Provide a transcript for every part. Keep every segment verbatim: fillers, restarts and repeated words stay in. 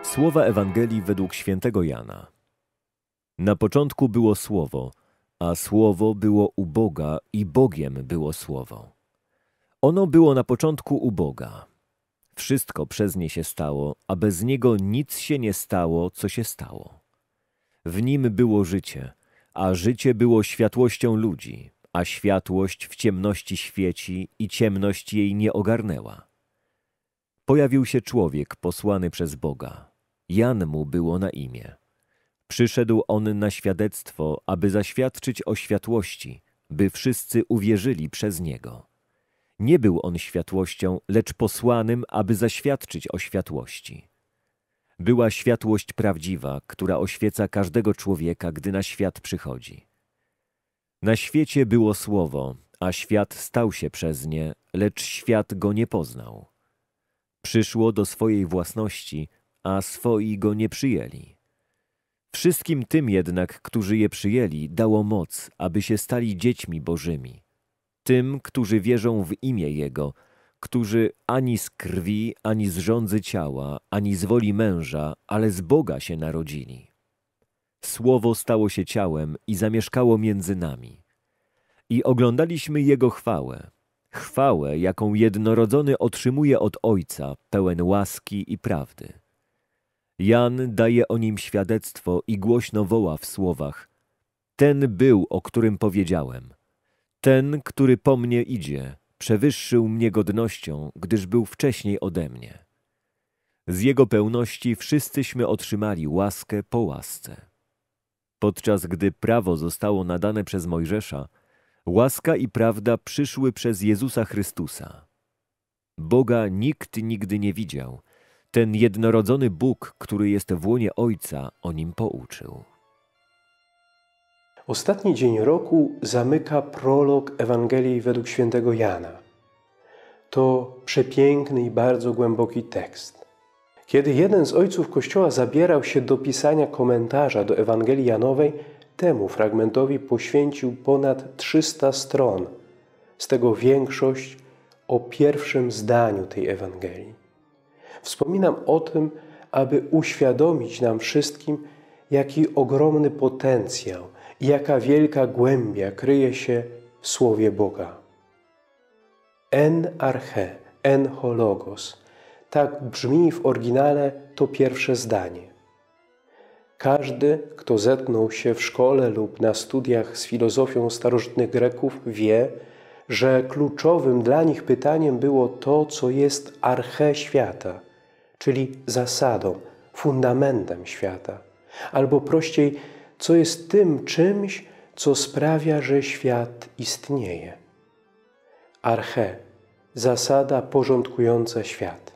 Słowa Ewangelii według świętego Jana. Na początku było Słowo, a Słowo było u Boga i Bogiem było Słowo. Ono było na początku u Boga. Wszystko przez nie się stało, a bez niego nic się nie stało, co się stało. W nim było życie, a życie było światłością ludzi, a światłość w ciemności świeci i ciemność jej nie ogarnęła. Pojawił się człowiek posłany przez Boga. Jan mu było na imię. Przyszedł on na świadectwo, aby zaświadczyć o światłości, by wszyscy uwierzyli przez niego. Nie był on światłością, lecz posłanym, aby zaświadczyć o światłości. Była światłość prawdziwa, która oświeca każdego człowieka, gdy na świat przychodzi. Na świecie było Słowo, a świat stał się przez nie, lecz świat go nie poznał. Przyszło do swojej własności, a swoi go nie przyjęli. Wszystkim tym jednak, którzy je przyjęli, dało moc, aby się stali dziećmi Bożymi. Tym, którzy wierzą w imię Jego, którzy ani z krwi, ani z żądzy ciała, ani z woli męża, ale z Boga się narodzili. Słowo stało się ciałem i zamieszkało między nami. I oglądaliśmy Jego chwałę. Chwałę, jaką jednorodzony otrzymuje od Ojca, pełen łaski i prawdy. Jan daje o nim świadectwo i głośno woła w słowach: Ten był, o którym powiedziałem. Ten, który po mnie idzie, przewyższył mnie godnością, gdyż był wcześniej ode mnie. Z Jego pełności wszyscyśmy otrzymali łaskę po łasce. Podczas gdy prawo zostało nadane przez Mojżesza, łaska i prawda przyszły przez Jezusa Chrystusa. Boga nikt nigdy nie widział. Ten jednorodzony Bóg, który jest w łonie Ojca, o Nim pouczył. Ostatni dzień roku zamyka prolog Ewangelii według świętego Jana. To przepiękny i bardzo głęboki tekst. Kiedy jeden z ojców Kościoła zabierał się do pisania komentarza do Ewangelii Janowej, temu fragmentowi poświęcił ponad trzysta stron, z tego większość o pierwszym zdaniu tej Ewangelii. Wspominam o tym, aby uświadomić nam wszystkim, jaki ogromny potencjał i jaka wielka głębia kryje się w Słowie Boga. En arche, en ho logos. Tak brzmi w oryginale to pierwsze zdanie. Każdy, kto zetknął się w szkole lub na studiach z filozofią starożytnych Greków, wie, że kluczowym dla nich pytaniem było to, co jest arche świata, czyli zasadą, fundamentem świata, albo prościej, co jest tym czymś, co sprawia, że świat istnieje. Arche, zasada porządkująca świat.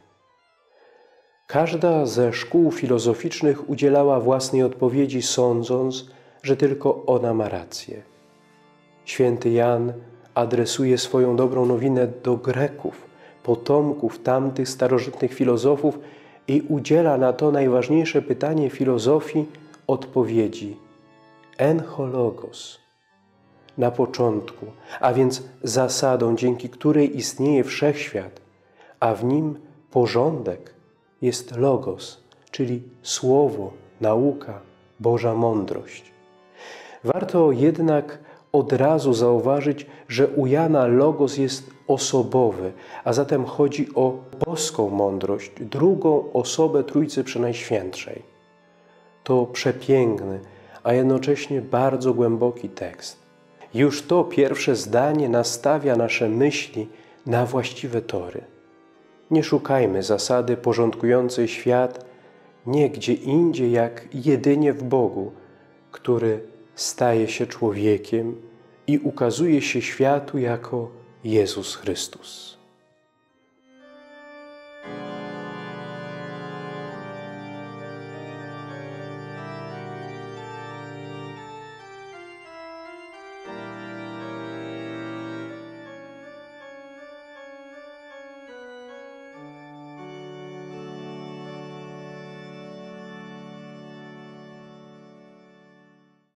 Każda ze szkół filozoficznych udzielała własnej odpowiedzi, sądząc, że tylko ona ma rację. Święty Jan adresuje swoją dobrą nowinę do Greków, potomków tamtych starożytnych filozofów i udziela na to najważniejsze pytanie filozofii odpowiedzi en ho logos. Na początku, a więc zasadą, dzięki której istnieje wszechświat, a w nim porządek, jest logos, czyli słowo, nauka, Boża mądrość. Warto jednak od razu zauważyć, że u Jana logos jest osobowy, a zatem chodzi o boską mądrość, drugą osobę Trójcy Przenajświętszej. To przepiękny, a jednocześnie bardzo głęboki tekst. Już to pierwsze zdanie nastawia nasze myśli na właściwe tory. Nie szukajmy zasady porządkującej świat nie gdzie indziej, jak jedynie w Bogu, który staje się człowiekiem i ukazuje się światu jako Jezus Chrystus.